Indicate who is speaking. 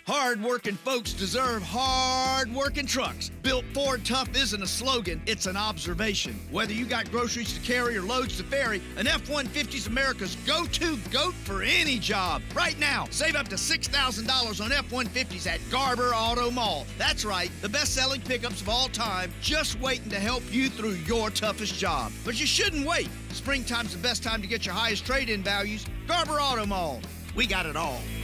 Speaker 1: Hard-working folks deserve hard-working trucks. Built Ford Tough isn't a slogan, it's an observation. Whether you got groceries to carry or loads to ferry, an F-150 is America's go-to goat for any job. Right now, save up to $6,000 on F-150s at Garber AutoMall. That's right, the best-selling pickups of all time, just waiting to help you through your toughest job. But you shouldn't wait. Springtime's the best time to get your highest trade-in values. Garber AutoMall. We got it all.